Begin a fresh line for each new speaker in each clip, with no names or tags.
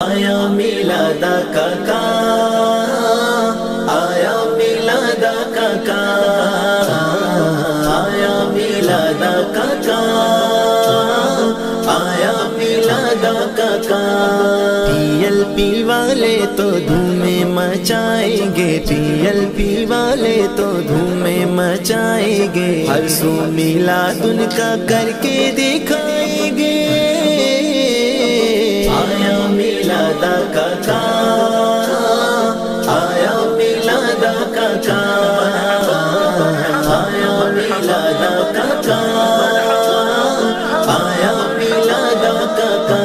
آیا میلاد کا آیا میلاد کا آیا میلاد کا آیا میلاد کا پی ایل پی والے تو دھومیں مچائیں گے، پی ایل پی والے تو دھومیں مچائیں گے، ہر سو میلاد ان کا کر کے دکھائیں گے۔ آیا میلاد کا آیا میلاد کا آیا میلاد کا آیا میلاد کا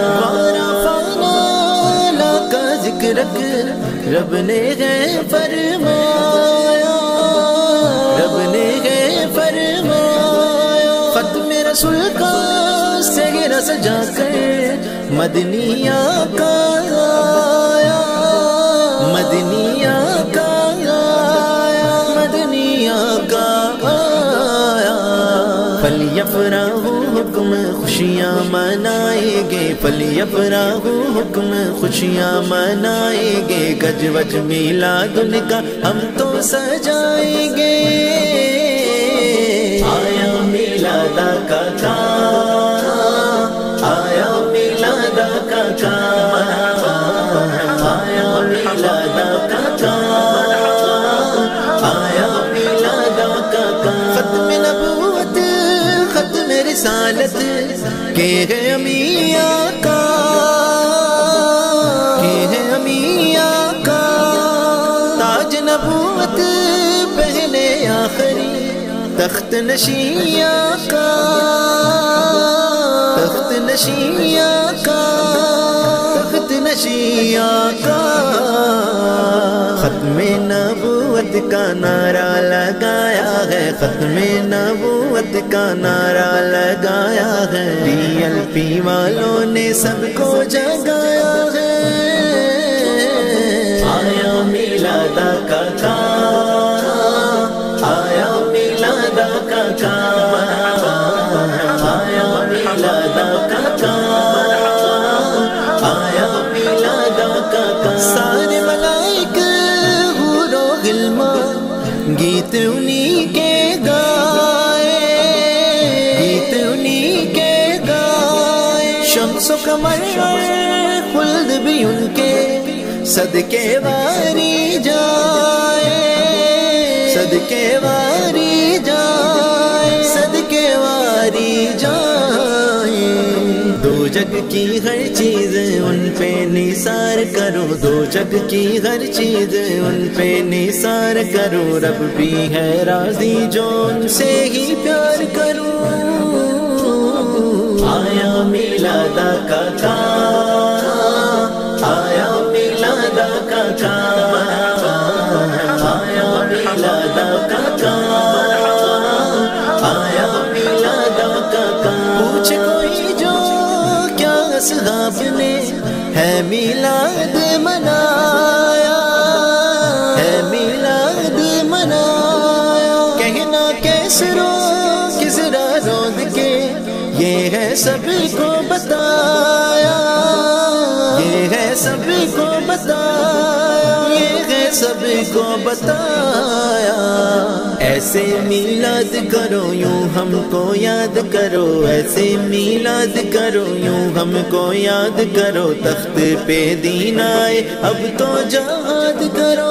فانا کا ذکر رب نے ہے فرمایا، رب نے ہے فرمایا، ختم رسول کا سہرا سجا کر مدنی آقا آیا، مدنی آقا آیا، مدنی آقا آیا۔ فلیفرحوا حکم خوشیاں منائیں گے، فلیفرحوا حکم خوشیاں منائیں گے، گج وج میلاد ان کا ہم تو سجائیں گے۔ آیا میلاد کا آیا میلاد کا آیا میلاد کا آیا میلاد کا ختم نبوت ختم رسالت کے ہے امی آقا، کے ہے امی آقا، تاج نبوت پہلے آخری تخت نشین آقا، تخت نشین آقا، تخت نشین آقا۔ ختم نبوت کا نعرہ لگایا ہے، ختم نبوت کا نعرہ لگایا ہے، پی ایل پی والوں نے سب کو جگایا ہے۔ آیا میلاد کا آیا میلاد کا آیا میلاد کا آیا میلاد کا سارے ملائک حور و غلمان گیت انہی کے گائے، گیت انہی کے گائے، شمس و قمر خلد بھی ان کے صدقے واری جائے، صدقے واری جائے، صدقے واری جائے۔ دو جگ کی ہر چیز ان پہ نثار کرو، دو جگ کی ہر چیز ان پہ نثار کرو، رب بھی ہے راضی جو ان سے ہی پیار کرو۔ آیا میلاد کا آیا میلاد کا آیا میلاد کا آیا میلاد کا پوچھ کوئی جو کیا اصحاب نے ہے میلاد منایا، ہے میلاد منایا، کہنا کیسرو کسرا رود کے یہ ہے سب کو بتایا، یہ ہے سب کو بتایا، یہ ہے سب کو بتایا۔ ایسے میلاد کرو یوں ہم کو یاد کرو، ایسے میلاد کرو یوں ہم کو یاد کرو، تخت پہ دین آئے اب تو جہاد کرو۔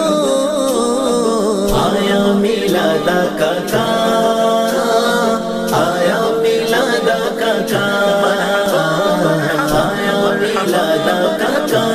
آیا میلاد کا آیا میلاد کا آیا میلاد کا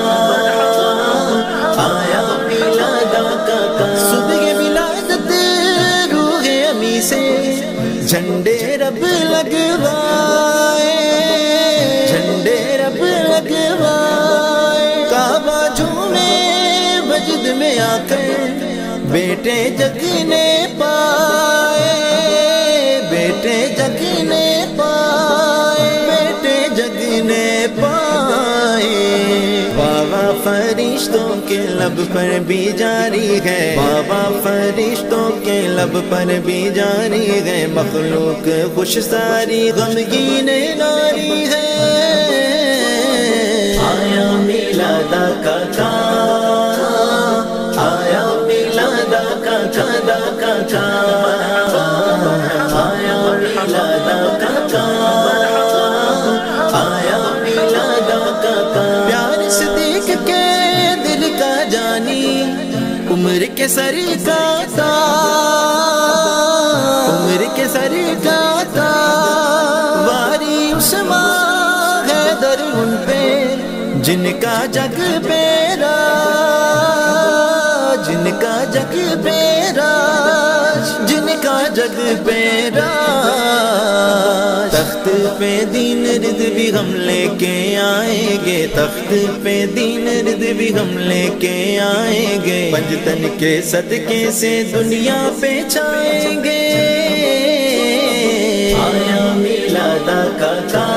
آیا میلاد کا صبح ولادت روح امی سے جھنڈے رب لگوائے، جھنڈے رب لگوائے، کعبہ جھومے مسجد میں آ کر بیٹے جگنے پائے، بیٹے جگنے پائے، بیٹے جگنے پائے۔ بابا فرشتوں کے لب پر بھی جاری ہے، بابا فرشتوں کے لب پر بھی جاری ہے، مخلوق خوش ساری غمگین ناری ہے۔ آیا میلاد کے سر کا تھا، عمر کے سر کا تھا، واری عثمان حیدر ان پہ جن کا جگ پہ راج، جن کا جگ پہ راج، جن کا جگ پہ راج۔ تخت پہ دین رد بھی ہم لے کے آئیں گے، تخت پہ دین رد بھی ہم لے کے آئیں گے، پنجتن کے صدقے سے دنیا پہ چھائیں گے۔ آیا میلاد کا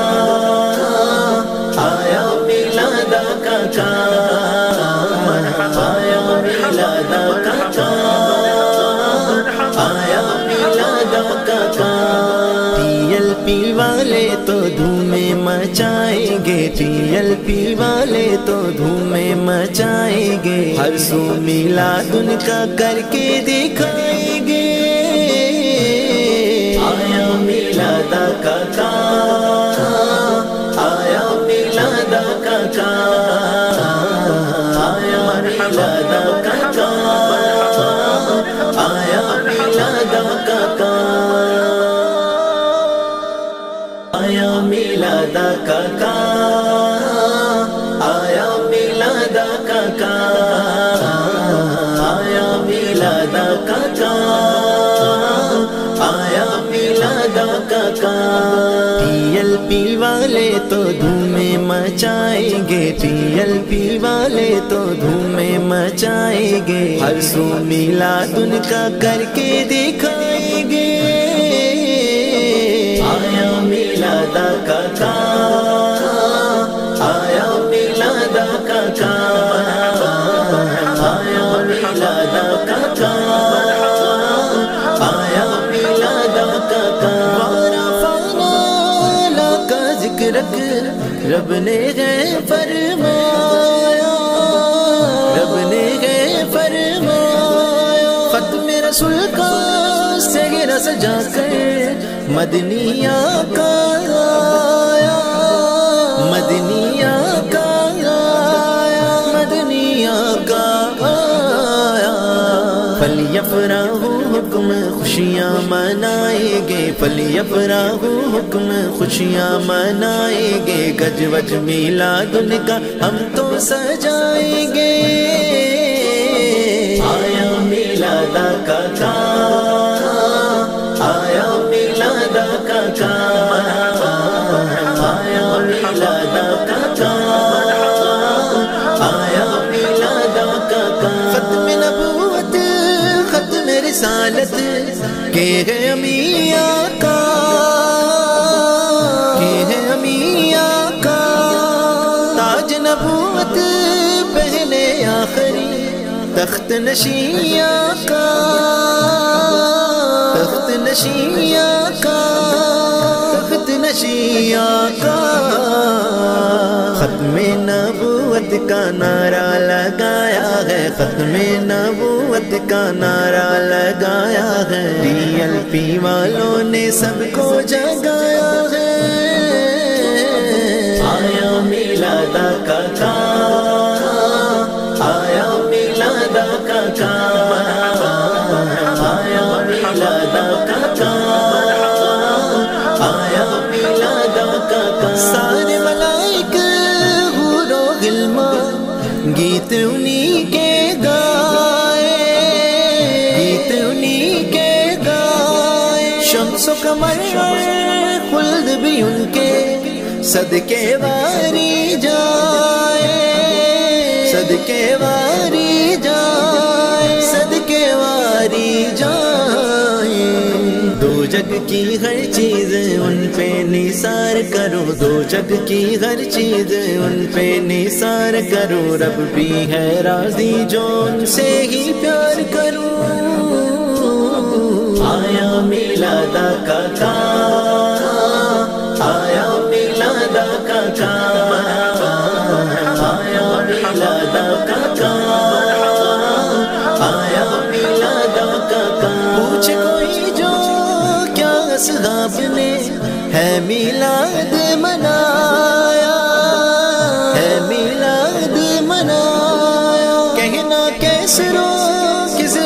کام، آیا میلاد کا کام، آیا میلاد کا کام، آیا میلاد کا کام۔ ٹی ایل پی والے تو دھومیں مچائیں گے، ٹی ایل پی والے تو دھومیں مچائیں گے، ہر سو میلاد ان کا کر کے دکھائیں گے۔ آیا میلاد کا کام، آیا میلاد کا کام، آیا میلاد کا کام، آیا میلاد کا کام، آیا میلاد کا کام، آیا میلاد کا کام، آیا میلاد کا کام، آیا میلاد کا کام۔ ٹی ایل پی والے تو دھومیں مچائیں گے، ٹی ایل پی والے تو دھومیں مچائیں گے، ہر سو میلاد ان کا کر کے دکھائیں گے۔ آیا میلاد کا کام، آیا میلاد کا کام، آیا میلاد کا کام، آیا میلاد کا کام۔ فانا کا ذکر رب نے ہے فرمایا، رب نے ہے فرمایا، ختم رسول کا سہرا سجا کر مدنی آقا آیا، مدنی آقا آیا، مدنی آقا آیا۔ فلیفرحوا حکم خوشیاں منائیں گے، فلیفرحوا حکم خوشیاں منائیں گے، گج وج میلاد ان کا ہم تو سجائیں گے۔ آیا میلاد کا کام، آیا میلاد کا کام، آیا میلاد کا کام، آیا میلاد کا کام۔ ختم نبوت ختم رسالت کے ہے امی آقا، کے ہے امی آقا، تاج نبوت پہلے آخری تخت نشین آقا، تخت نشین آقا، تخت نشین آقا۔ ختم نبوت کا نعرہ لگایا ہے، ختم نبوت کا نعرہ لگایا ہے، ٹی ایل پی والوں نے سب کو جگایا ہے۔ آیا میلاد کا کام، آیا میلاد کا کام، آیا میلاد کا کام، آیا میلاد کا کام۔ سارے ملائک حور و غلمان گیت انہی کے گائے، گیت انہی کے گائے، شمس و قمر خلد بھی ان کے صدقے واری جائے، صدقے واری جائے، صدقے واری جائے۔ دو جگ کی ہر چیز ان پہ نثار کرو، دو جگ کی ہر چیز ان پہ نثار کرو، رب بھی ہے راضی جو ان سے ہی پیار کرو۔ آیا میلاد کا کام، آیا میلاد کا کام، آیا میلاد کا کام، آیا میلاد کا کام۔ پوچھ کوئی جو کیا اصحاب نے ہے میلاد منایا، ہے میلاد منایا، کہنا کیسرو کس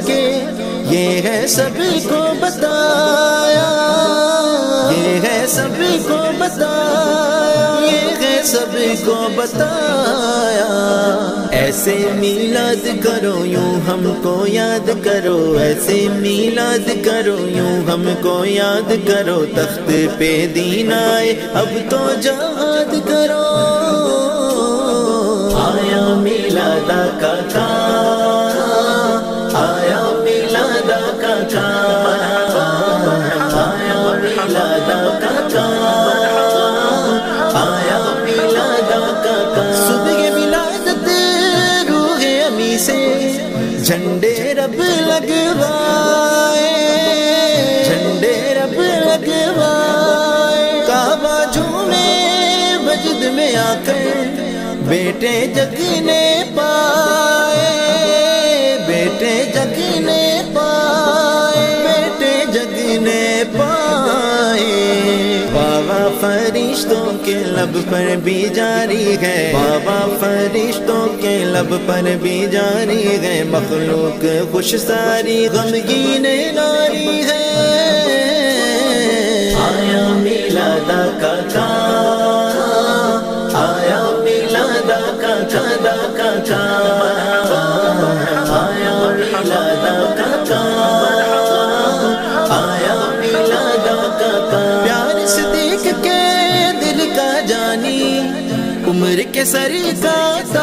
کے یہ ہے سب کو بتایا، یہ ہے سب کو بتایا، یہ ہے سب کو بتایا۔ ایسے میلاد کرو یوں ہم کو یاد کرو، ایسے میلاد کرو یوں ہم کو یاد کرو، تخت پہ دین آئے اب تو جہاد کرو۔ آیا میلاد کا کام، آیا میلاد کا کام، آیا میلاد کا کام، آیا میلاد کا کام۔ صبح ولادت روح امی سے جھنڈے رب لگوائے، جھنڈے رب لگوائے، کعبہ جھومے مسجد میں آ کر بیٹے جگنے پائے، بیٹے جگنے پائے، بیٹے جگنے پائے۔ بابا فرشتوں کے لب پر بھی جاری ہے، بابا فرشتوں کے لب پر بھی جاری ہے، مخلوق خوش ساری غمگین ناری ہے۔ آیا میلاد کا کام، آیا میلاد کا کام، آیا میلاد کا کام، آیا میلاد کا کام۔ پیار صدیق کے دل کا جانی، عمر کے سر کا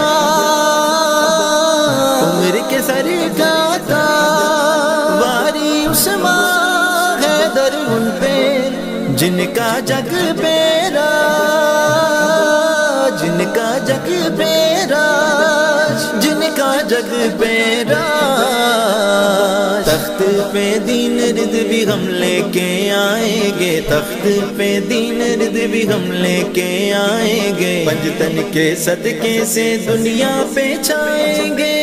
تاج، عمر کے سر کا تاج، واری عثمان حیدر ان پہ جن کا جگ پہ راج، جن کا جگ پہ راج، جن کا جگ پہ راج۔ تخت پہ دین رد بھی ہم لے کے آئیں گے، تخت پہ دین رد بھی ہم لے کے آئیں گے، پنجتن کے صدقے سے دنیا پہ چھائیں گے۔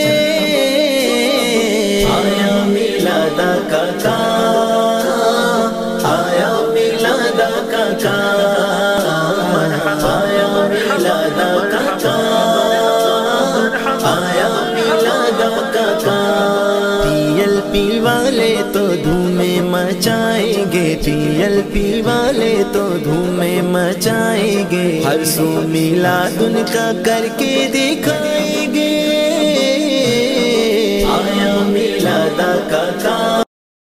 آیا میلاد کا کام، آیا میلاد کا کام، آیا میلاد کا کام، آیا میلاد کا کام۔ ٹی ایل پی والے تو دھومیں مچائیں گے، ٹی ایل پی والے تو دھومیں مچائیں گے، ہر سو میلاد ان کا کر کے دکھائیں گے۔ آیا میلاد کا